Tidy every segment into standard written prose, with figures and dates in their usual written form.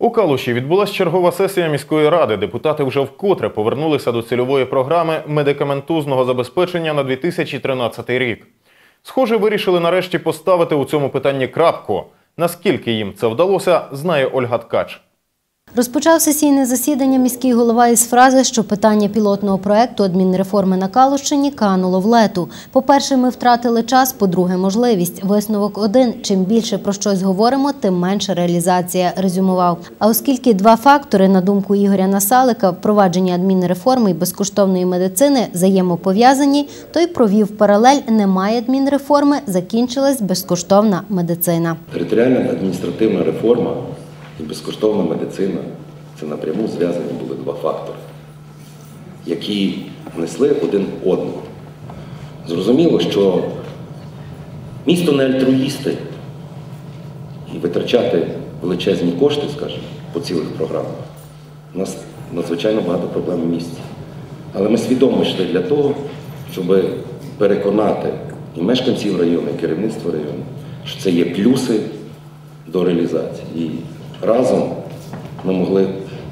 У Калуші відбулася чергова сесія міської ради. Депутати вже вкотре повернулися до цільової програми медикаментозного забезпечення на 2013 рік. Схоже, вирішили нарешті поставити у цьому питанні крапку. Наскільки їм це вдалося, знає Ольга Ткач. Розпочав сесійне засідання міський голова із фрази, що питання пілотного проєкту адмінреформи на Калущині кануло в лету. По-перше, ми втратили час, по-друге, можливість. Висновок один – чим більше про щось говоримо, тим менше реалізація, резюмував. А оскільки два фактори, на думку Ігоря Насалика, впровадження адмінреформи і безкоштовної медицини взаємопов'язані, то й провів паралель «немає адмінреформи, закінчилась безкоштовна медицина». Територіальна адміністративна реформа і безкоштовна медицина – це напряму зв'язані були два фактори, які несли один одного. Зрозуміло, що місто не альтруїсти і витрачати величезні кошти, скажімо, по цілих програмах. У нас надзвичайно багато проблем в місті. Але ми свідомо йшли для того, щоб переконати і мешканців району, і керівництво району, що це є плюси до реалізації. І разом ми могли,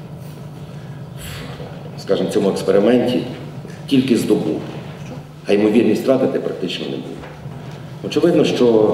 скажімо, в цьому експерименті тільки здобути, а ймовірність втратити практично не було. Очевидно, що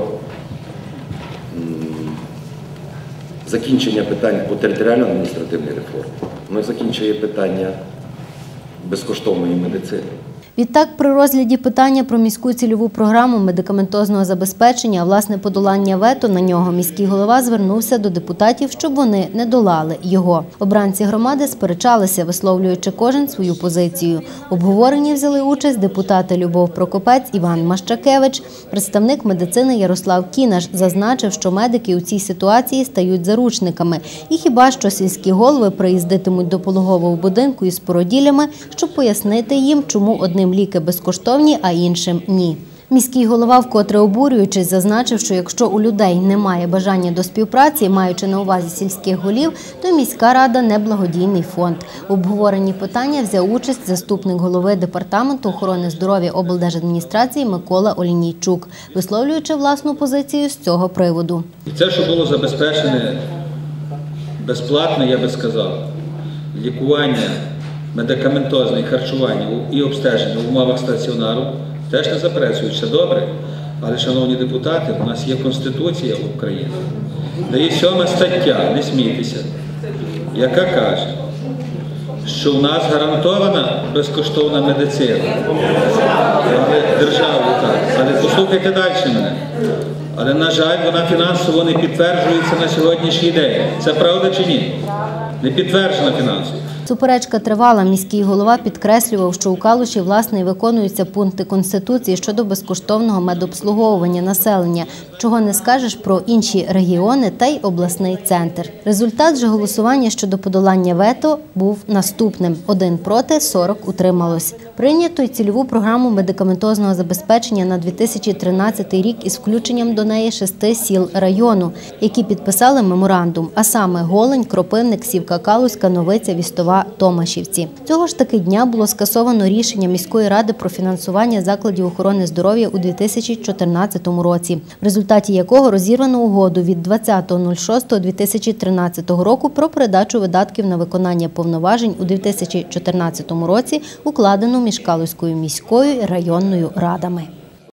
закінчення питань по територіально-адміністративній реформі, воно закінчує питання безкоштовної медицини. Відтак, при розгляді питання про міську цільову програму медикаментозного забезпечення, а власне подолання вето на нього, міський голова звернувся до депутатів, щоб вони не долали його. Обранці громади сперечалися, висловлюючи кожен свою позицію. В обговоренні взяли участь депутати Любов Прокопець, Іван Мащакевич. Представник медицини Ярослав Кінаш зазначив, що медики у цій ситуації стають заручниками. І хіба що сільські голови приїздитимуть до пологового будинку із породіллями, щоб пояснити їм, чому одним ліки безкоштовні, а іншим – ні. Міський голова, вкотре обурюючись, зазначив, що якщо у людей немає бажання до співпраці, маючи на увазі сільських голів, то міська рада – не благодійний фонд. У обговоренні питання взяв участь заступник голови Департаменту охорони здоров'я облдержадміністрації Микола Олійнійчук, висловлюючи власну позицію з цього приводу. Це, що було забезпечене безплатно, я би сказав, лікування, медикаментозне харчування і обстеження в умовах стаціонару, теж не заперечують, все добре. Але, шановні депутати, у нас є Конституція України, де є 7 стаття, не смійтеся, яка каже, що у нас гарантована безкоштовна медицина. Але державою так. Але послухайте далі мене. Але, на жаль, вона фінансово не підтверджується на сьогоднішній день. Це правда чи ні? Не підтверджена фінансово. Суперечка тривала. Міський голова підкреслював, що у Калуші, власне, і виконуються пункти Конституції щодо безкоштовного медобслуговування населення, чого не скажеш про інші регіони та й обласний центр. Результат же голосування щодо подолання вето був наступним. 1 проти, 40 утрималось. Прийнято й цільову програму медикаментозного забезпечення на 2013 рік із включенням до неї 6 сіл району, які підписали меморандум, а саме Голень, Кропивник, Сівка Калузька, Новиця, Вістова, Томашівці. Цього ж таки дня було скасовано рішення міської ради про фінансування закладів охорони здоров'я у 2014 році, в результаті якого розірвано угоду від 20.06.2013 року про передачу видатків на виконання повноважень у 2014 році, укладену між Калузькою міською і районною радами.